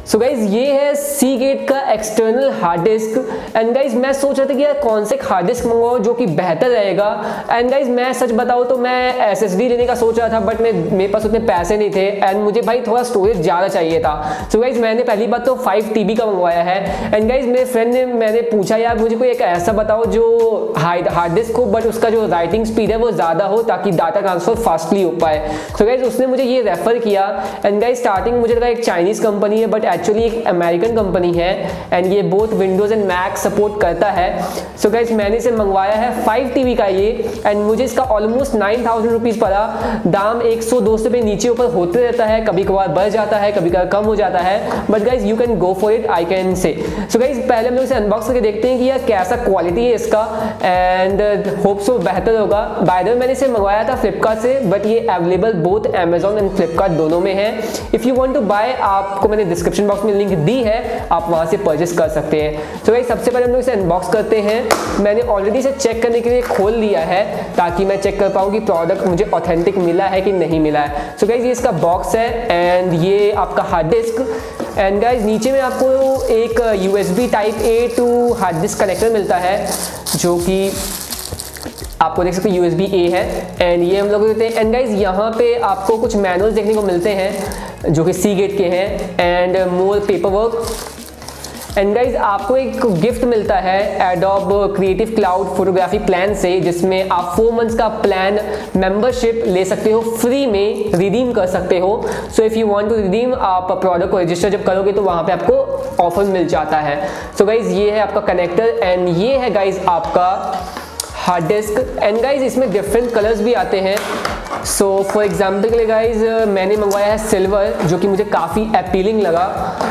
So guys ये है Seagate का external hard disk. And guys मैं सोच रहा था कि यार कौन से हार्ड डिस्क मंगवाओ जो कि बेहतर रहेगा। एंड गाइज मैं सच बताऊँ तो मैं SSD लेने का सोच रहा था, बट मेरे पास उतने पैसे नहीं थे एंड मुझे भाई थोड़ा स्टोरेज ज़्यादा चाहिए था। सो गाइज मैंने पहली बात तो 5 TB का मंगवाया है। एंड गाइज मेरे फ्रेंड ने मैंने पूछा यार मुझे कोई एक ऐसा बताओ जो हार्ड डिस्क हो बट उसका जो राइटिंग स्पीड है वो ज़्यादा हो ताकि डाटा ट्रांसफर फास्टली हो पाए। सो गाइज उसने मुझे ये रेफर किया। एंड गाइज स्टार्टिंग मुझे लगा एक चाइनीज़ कंपनी है बट एक्चुअली एक अमेरिकन कंपनी है एंड ये both Windows and Mac support करता है। सो गाइज मैंने इसे मंगवाया है 5 TB का ये एंड मुझे इसका ऑलमोस्ट 9000 रुपीज़ पड़ा। दाम 100-200 रुपये नीचे ऊपर होते रहता है, कभी कभार बढ़ जाता है, कभी कभार कम हो जाता है, but guys you can go for it, I can say. So guys पहले हम लोग इसे अनबॉक्स करके देखते हैं कि यार कैसा क्वालिटी है इसका एंड होप सो बेहतर होगा। बाय द वे मैंने इसे मंगवाया था फ्लिपकार्ट से बट ये available both Amazon and Flipkart दोनों में है। If you want to buy आपको मैंने डिस्क्रिप्शन बॉक्स में लिंक दी है, आप वहाँ से परचेस कर सकते हैं। तो गाइस सबसे पहले हम लोग इसे अनबॉक्स करते हैं। मैंने ऑलरेडी इसे चेक करने के लिए खोल लिया है ताकि मैं चेक कर पाऊँ कि प्रोडक्ट मुझे ऑथेंटिक मिला है कि नहीं मिला है। सो गाइस ये इसका बॉक्स है एंड ये आपका हार्ड डिस्क। एंड गाइस नीचे में आपको एक USB Type A to hard disk connector मिलता है जो कि आपको देख सकते हैं USB A है एंड ये हम लोग देते हैं। एंड गाइज यहाँ पे आपको कुछ मैनुअल्स देखने को मिलते हैं जो कि सीगेट के हैं and more paper work. And guys आपको एक गिफ्ट मिलता है Adobe creative cloud photography plan से, जिसमें आप 4 मंथ्स का प्लान मेंबरशिप ले सकते हो, फ्री में रिडीम कर सकते हो। So if you want to redeem आप प्रोडक्ट को रजिस्टर जब करोगे तो वहाँ पे आपको ऑफर मिल जाता है। सो गाइज ये है आपका कनेक्टर एंड ये है गाइज आपका हार्ड डिस्क। एंड गाइज इसमें डिफरेंट कलर्स भी आते हैं। सो फॉर एग्जाम्पल के लिए गाइज मैंने मंगवाया है सिल्वर जो कि मुझे काफ़ी अपीलिंग लगा।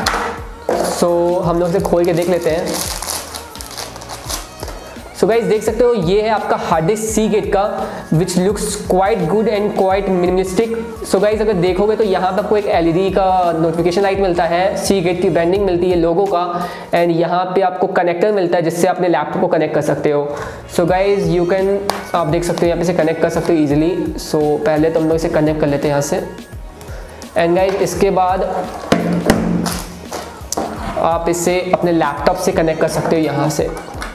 सो हम लोग इसे खोल के देख लेते हैं। सो गाइज देख सकते हो ये है आपका हार्ड डिस्क सीगेट का which looks quite good and quite minimalistic. So guys अगर देखोगे तो यहाँ पे आपको एक LED का नोटिफिकेशन लाइट मिलता है, सीगेट की ब्रांडिंग मिलती है लोगो का एंड यहाँ पे आपको कनेक्टर मिलता है जिससे अपने लैपटॉप को कनेक्ट कर सकते हो। सो गाइज यू कैन आप देख सकते हो यहाँ पे से कनेक्ट कर सकते हो ईजिली। सो पहले तो हम लोग इसे कनेक्ट कर लेते हैं यहाँ से एंड गाइज इसके बाद आप इसे अपने लैपटॉप से कनेक्ट कर सकते हो यहाँ से।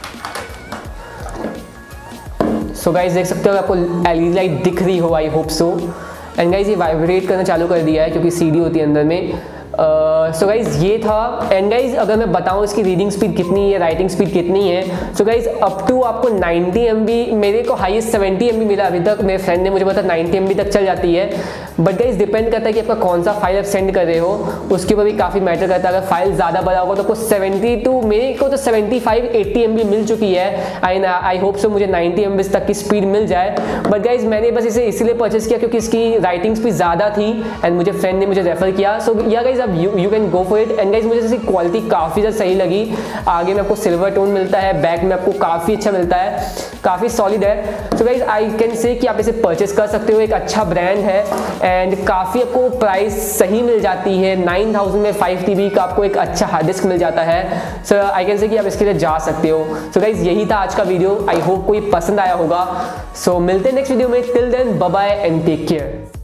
सो गाइज देख सकते हो आपको LED लाइट दिख रही हो, I hope so. And guys ये वाइब्रेट करना चालू कर दिया है क्योंकि CD होती है अंदर में। सो गाइज ये था। एंड गाइज अगर मैं बताऊँ इसकी रीडिंग स्पीड कितनी है, राइटिंग स्पीड कितनी है, सो गाइज अप टू आपको 90 MB, मेरे को हाईएस्ट 70 MB मिला अभी तक। मेरे फ्रेंड ने मुझे बताया 90 MB तक चल जाती है, बट गाइज डिपेंड करता है कि आपका कौन सा फाइल आप सेंड कर रहे हो, उसके ऊपर भी काफ़ी मैटर करता है। अगर फाइल ज़्यादा बड़ा होगा तो आपको 70 टू मेरे को तो 75-80 MB मिल चुकी है। आई होप सो मुझे 90 MB तक की स्पीड मिल जाए। बट गाइज मैंने बस इसे इसीलिए परचेस किया क्योंकि इसकी राइटिंग स्पीड ज़्यादा थी एंड मुझे फ्रेंड ने मुझे रेफर किया। सो या गाइज अब you can go for it. And guys मुझे इसकी क्वालिटी काफ़ी ज़्यादा सही लगी। आगे में आपको सिल्वर टोन मिलता है, बैक में आपको काफ़ी अच्छा मिलता है, काफ़ी सॉलिड है। सो गाइज आई कैन से कि आप इसे परचेस कर सकते हो, एक अच्छा ब्रांड है एंड काफ़ी आपको प्राइस सही मिल जाती है। 9000 में 5 TB का आपको एक अच्छा हार्ड डिस्क मिल जाता है। सो आई कैन से कि आप इसके लिए जा सकते हो। सो गाइज यही था आज का वीडियो, आई होप कोई पसंद आया होगा। सो मिलते हैं नेक्स्ट वीडियो में। Till then bye bye and take care.